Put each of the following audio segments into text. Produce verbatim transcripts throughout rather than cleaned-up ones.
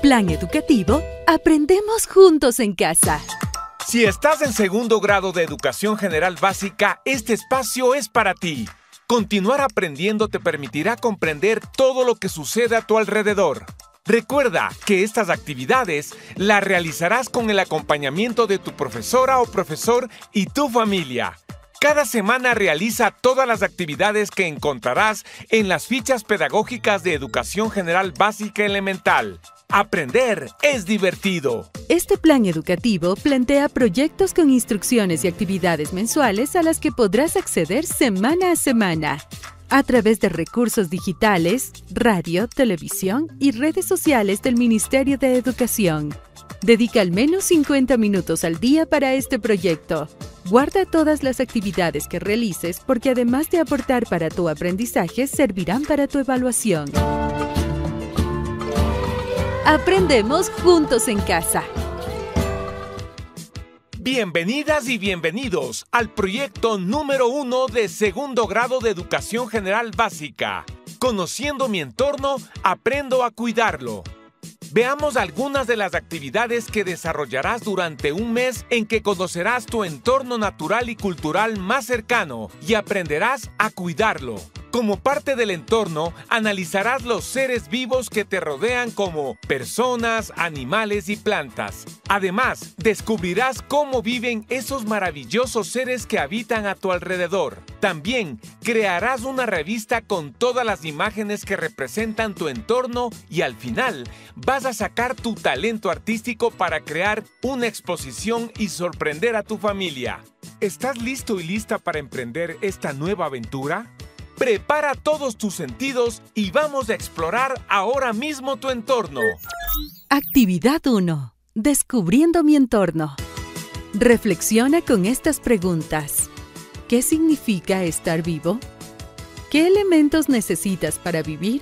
Plan educativo, aprendemos juntos en casa. Si estás en segundo grado de Educación General Básica, este espacio es para ti. Continuar aprendiendo te permitirá comprender todo lo que sucede a tu alrededor. Recuerda que estas actividades las realizarás con el acompañamiento de tu profesora o profesor y tu familia. Cada semana realiza todas las actividades que encontrarás en las fichas pedagógicas de Educación General Básica Elemental. Aprender es divertido. Este plan educativo plantea proyectos con instrucciones y actividades mensuales a las que podrás acceder semana a semana, a través de recursos digitales, radio, televisión y redes sociales del Ministerio de Educación. Dedica al menos cincuenta minutos al día para este proyecto. Guarda todas las actividades que realices porque además de aportar para tu aprendizaje, servirán para tu evaluación. Aprendemos juntos en casa. Bienvenidas y bienvenidos al proyecto número uno de segundo grado de Educación General Básica. Conociendo mi entorno, aprendo a cuidarlo. Veamos algunas de las actividades que desarrollarás durante un mes en que conocerás tu entorno natural y cultural más cercano y aprenderás a cuidarlo. Como parte del entorno, analizarás los seres vivos que te rodean como personas, animales y plantas. Además, descubrirás cómo viven esos maravillosos seres que habitan a tu alrededor. También crearás una revista con todas las imágenes que representan tu entorno y al final vas a sacar tu talento artístico para crear una exposición y sorprender a tu familia. ¿Estás listo y lista para emprender esta nueva aventura? Prepara todos tus sentidos y vamos a explorar ahora mismo tu entorno. Actividad uno. Descubriendo mi entorno. Reflexiona con estas preguntas. ¿Qué significa estar vivo? ¿Qué elementos necesitas para vivir?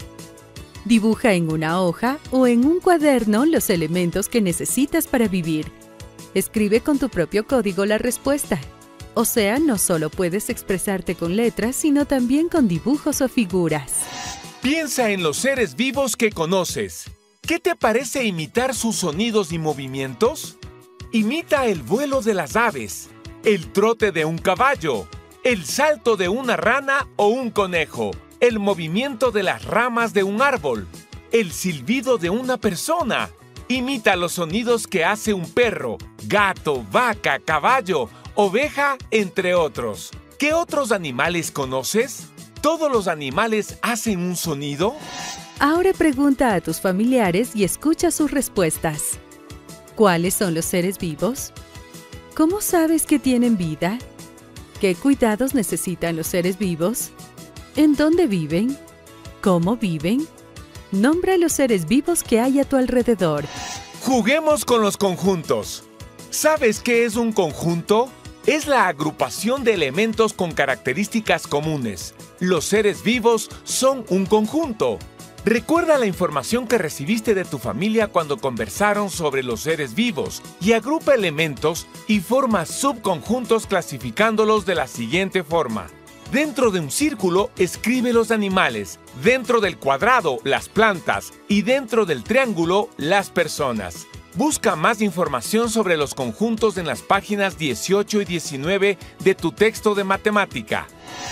Dibuja en una hoja o en un cuaderno los elementos que necesitas para vivir. Escribe con tu propio código la respuesta. O sea, no solo puedes expresarte con letras, sino también con dibujos o figuras. Piensa en los seres vivos que conoces. ¿Qué te parece imitar sus sonidos y movimientos? Imita el vuelo de las aves, el trote de un caballo, el salto de una rana o un conejo, el movimiento de las ramas de un árbol, el silbido de una persona. Imita los sonidos que hace un perro, gato, vaca, caballo, oveja, entre otros. ¿Qué otros animales conoces? ¿Todos los animales hacen un sonido? Ahora pregunta a tus familiares y escucha sus respuestas. ¿Cuáles son los seres vivos? ¿Cómo sabes que tienen vida? ¿Qué cuidados necesitan los seres vivos? ¿En dónde viven? ¿Cómo viven? Nombra los seres vivos que hay a tu alrededor. Juguemos con los conjuntos. ¿Sabes qué es un conjunto? Es la agrupación de elementos con características comunes. Los seres vivos son un conjunto. Recuerda la información que recibiste de tu familia cuando conversaron sobre los seres vivos y agrupa elementos y forma subconjuntos clasificándolos de la siguiente forma. Dentro de un círculo, escribe los animales, dentro del cuadrado, las plantas y dentro del triángulo, las personas. Busca más información sobre los conjuntos en las páginas dieciocho y diecinueve de tu texto de matemática.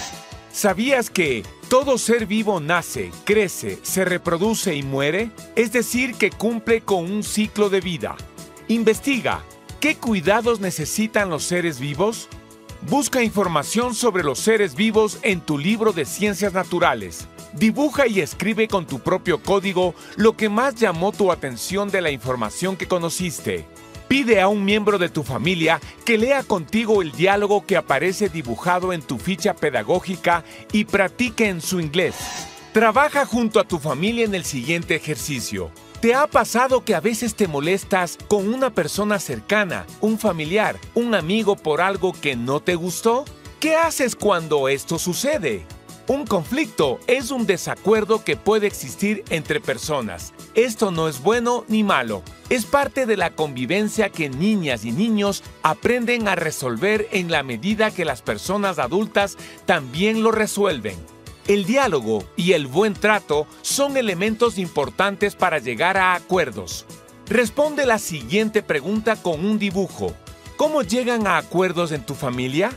¿Sabías que todo ser vivo nace, crece, se reproduce y muere? Es decir, que cumple con un ciclo de vida. Investiga, ¿qué cuidados necesitan los seres vivos? Busca información sobre los seres vivos en tu libro de Ciencias Naturales. Dibuja y escribe con tu propio código lo que más llamó tu atención de la información que conociste. Pide a un miembro de tu familia que lea contigo el diálogo que aparece dibujado en tu ficha pedagógica y practique en su inglés. Trabaja junto a tu familia en el siguiente ejercicio. ¿Te ha pasado que a veces te molestas con una persona cercana, un familiar, un amigo por algo que no te gustó? ¿Qué haces cuando esto sucede? Un conflicto es un desacuerdo que puede existir entre personas. Esto no es bueno ni malo. Es parte de la convivencia que niñas y niños aprenden a resolver en la medida que las personas adultas también lo resuelven. El diálogo y el buen trato son elementos importantes para llegar a acuerdos. Responde la siguiente pregunta con un dibujo. ¿Cómo llegan a acuerdos en tu familia?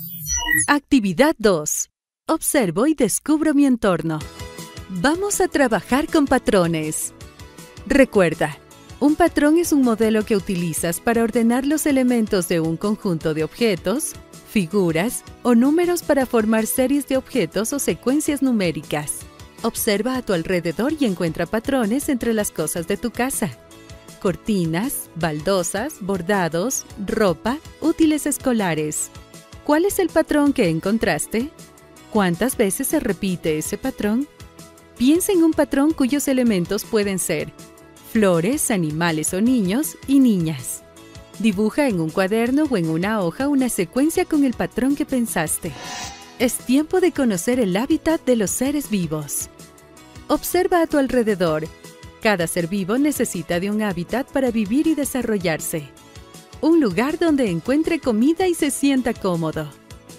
Actividad dos. Observo y descubro mi entorno. Vamos a trabajar con patrones. Recuerda, un patrón es un modelo que utilizas para ordenar los elementos de un conjunto de objetos, figuras o números para formar series de objetos o secuencias numéricas. Observa a tu alrededor y encuentra patrones entre las cosas de tu casa. Cortinas, baldosas, bordados, ropa, útiles escolares. ¿Cuál es el patrón que encontraste? ¿Cuántas veces se repite ese patrón? Piensa en un patrón cuyos elementos pueden ser flores, animales o niños y niñas. Dibuja en un cuaderno o en una hoja una secuencia con el patrón que pensaste. Es tiempo de conocer el hábitat de los seres vivos. Observa a tu alrededor. Cada ser vivo necesita de un hábitat para vivir y desarrollarse. Un lugar donde encuentre comida y se sienta cómodo.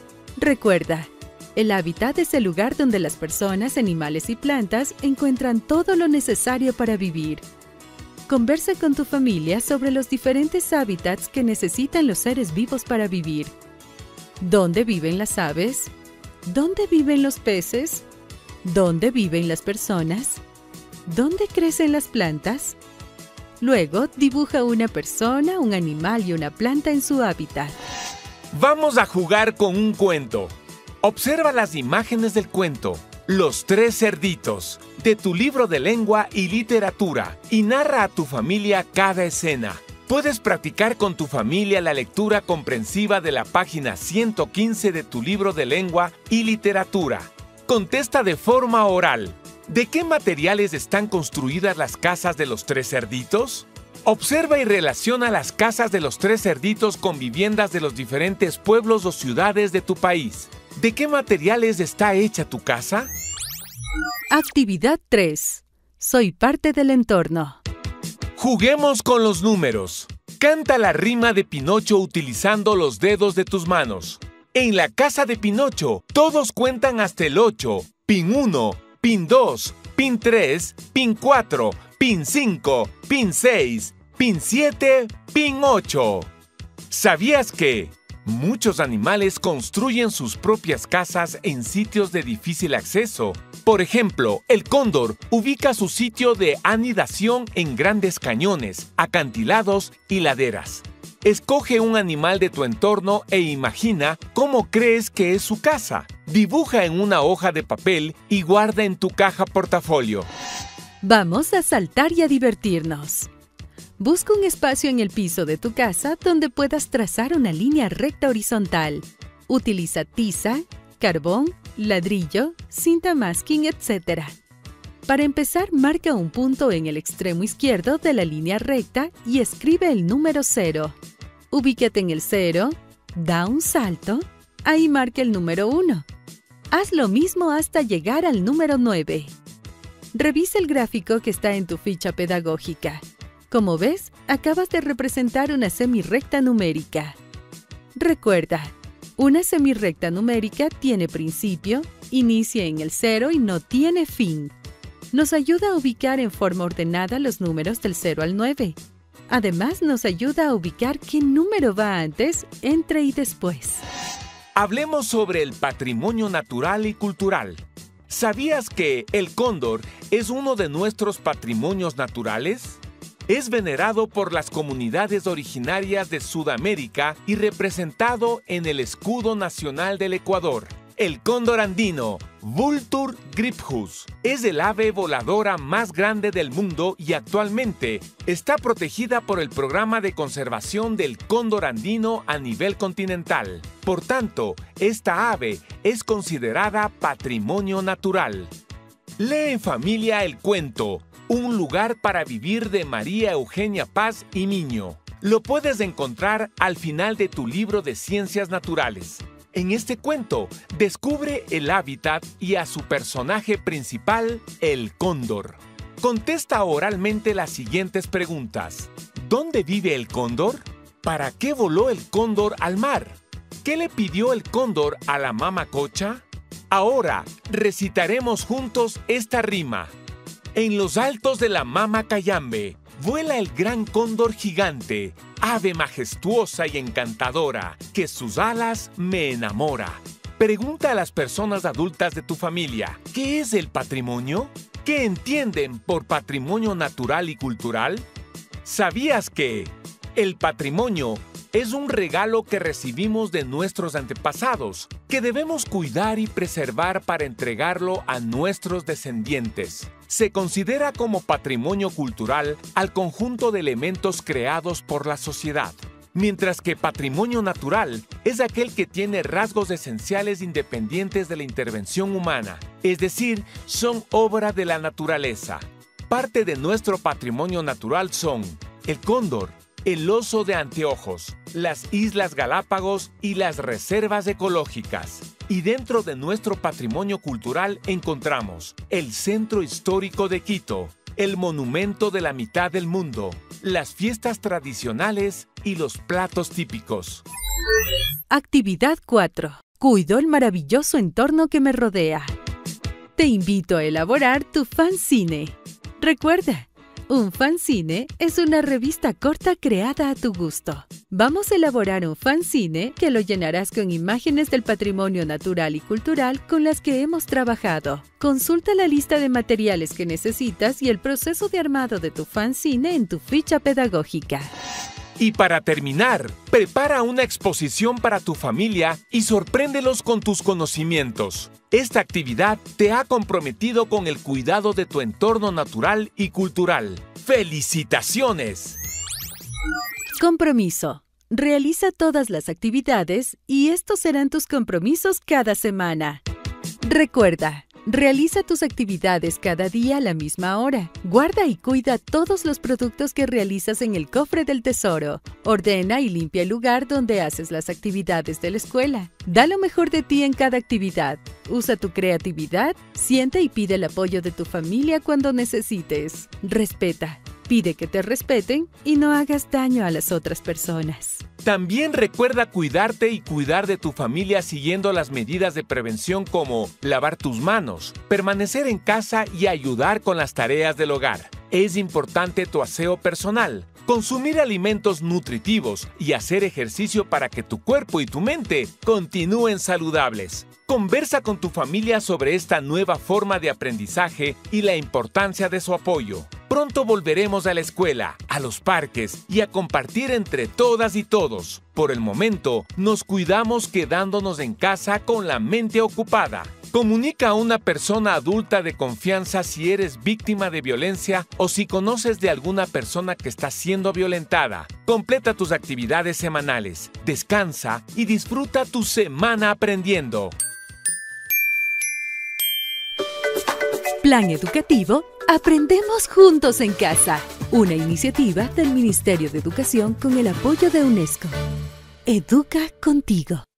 Recuerda, el hábitat es el lugar donde las personas, animales y plantas encuentran todo lo necesario para vivir. Conversa con tu familia sobre los diferentes hábitats que necesitan los seres vivos para vivir. ¿Dónde viven las aves? ¿Dónde viven los peces? ¿Dónde viven las personas? ¿Dónde crecen las plantas? Luego, dibuja una persona, un animal y una planta en su hábitat. Vamos a jugar con un cuento. Observa las imágenes del cuento, Los Tres Cerditos, de tu libro de lengua y literatura, y narra a tu familia cada escena. Puedes practicar con tu familia la lectura comprensiva de la página ciento quince de tu libro de lengua y literatura. Contesta de forma oral. ¿De qué materiales están construidas las casas de los tres cerditos? Observa y relaciona las casas de los tres cerditos con viviendas de los diferentes pueblos o ciudades de tu país. ¿De qué materiales está hecha tu casa? Actividad tres. Soy parte del entorno. Juguemos con los números. Canta la rima de Pinocho utilizando los dedos de tus manos. En la casa de Pinocho, todos cuentan hasta el ocho. Pin uno, pin dos, pin tres, pin cuatro, pin cinco, pin seis, pin siete, pin ocho. ¿Sabías que muchos animales construyen sus propias casas en sitios de difícil acceso? Por ejemplo, el cóndor ubica su sitio de anidación en grandes cañones, acantilados y laderas. Escoge un animal de tu entorno e imagina cómo crees que es su casa. Dibuja en una hoja de papel y guarda en tu caja portafolio. Vamos a saltar y a divertirnos. Busca un espacio en el piso de tu casa donde puedas trazar una línea recta horizontal. Utiliza tiza, carbón, ladrillo, cinta masking, etcétera. Para empezar, marca un punto en el extremo izquierdo de la línea recta y escribe el número cero. Ubícate en el cero, da un salto, ahí marca el número uno. Haz lo mismo hasta llegar al número nueve. Revisa el gráfico que está en tu ficha pedagógica. Como ves, acabas de representar una semirrecta numérica. Recuerda, una semirrecta numérica tiene principio, inicia en el cero y no tiene fin. Nos ayuda a ubicar en forma ordenada los números del cero al nueve. Además, nos ayuda a ubicar qué número va antes, entre y después. Hablemos sobre el patrimonio natural y cultural. ¿Sabías que el cóndor es uno de nuestros patrimonios naturales? Es venerado por las comunidades originarias de Sudamérica y representado en el escudo nacional del Ecuador. El cóndor andino, Vultur gryphus, es el ave voladora más grande del mundo y actualmente está protegida por el Programa de Conservación del Cóndor Andino a nivel continental. Por tanto, esta ave es considerada patrimonio natural. Lee en familia el cuento Un lugar para vivir de María Eugenia Paz y Miño. Lo puedes encontrar al final de tu libro de Ciencias Naturales. En este cuento, descubre el hábitat y a su personaje principal, el cóndor. Contesta oralmente las siguientes preguntas. ¿Dónde vive el cóndor? ¿Para qué voló el cóndor al mar? ¿Qué le pidió el cóndor a la mamacocha? Ahora recitaremos juntos esta rima. En los altos de la Mama Cayambe vuela el gran cóndor gigante, ave majestuosa y encantadora, que sus alas me enamora. Pregunta a las personas adultas de tu familia, ¿qué es el patrimonio? ¿Qué entienden por patrimonio natural y cultural? ¿Sabías que el patrimonio es un regalo que recibimos de nuestros antepasados, que debemos cuidar y preservar para entregarlo a nuestros descendientes? Se considera como patrimonio cultural al conjunto de elementos creados por la sociedad, mientras que patrimonio natural es aquel que tiene rasgos esenciales independientes de la intervención humana, es decir, son obra de la naturaleza. Parte de nuestro patrimonio natural son el cóndor, el oso de anteojos, las Islas Galápagos y las reservas ecológicas. Y dentro de nuestro patrimonio cultural encontramos el Centro Histórico de Quito, el Monumento de la Mitad del Mundo, las fiestas tradicionales y los platos típicos. Actividad cuatro. Cuido el maravilloso entorno que me rodea. Te invito a elaborar tu fanzine. Recuerda, un fanzine es una revista corta creada a tu gusto. Vamos a elaborar un fanzine que lo llenarás con imágenes del patrimonio natural y cultural con las que hemos trabajado. Consulta la lista de materiales que necesitas y el proceso de armado de tu fanzine en tu ficha pedagógica. Y para terminar, prepara una exposición para tu familia y sorpréndelos con tus conocimientos. Esta actividad te ha comprometido con el cuidado de tu entorno natural y cultural. ¡Felicitaciones! Compromiso. Realiza todas las actividades y estos serán tus compromisos cada semana. Recuerda, realiza tus actividades cada día a la misma hora. Guarda y cuida todos los productos que realizas en el cofre del tesoro. Ordena y limpia el lugar donde haces las actividades de la escuela. Da lo mejor de ti en cada actividad. Usa tu creatividad, siente y pide el apoyo de tu familia cuando necesites. Respeta. Pide que te respeten y no hagas daño a las otras personas. También recuerda cuidarte y cuidar de tu familia siguiendo las medidas de prevención como lavar tus manos, permanecer en casa y ayudar con las tareas del hogar. Es importante tu aseo personal, consumir alimentos nutritivos y hacer ejercicio para que tu cuerpo y tu mente continúen saludables. Conversa con tu familia sobre esta nueva forma de aprendizaje y la importancia de su apoyo. Pronto volveremos a la escuela, a los parques y a compartir entre todas y todos. Por el momento, nos cuidamos quedándonos en casa con la mente ocupada. Comunica a una persona adulta de confianza si eres víctima de violencia o si conoces de alguna persona que está siendo violentada. Completa tus actividades semanales, descansa y disfruta tu semana aprendiendo. Plan educativo, aprendemos juntos en casa. Una iniciativa del Ministerio de Educación con el apoyo de UNESCO. Educa contigo.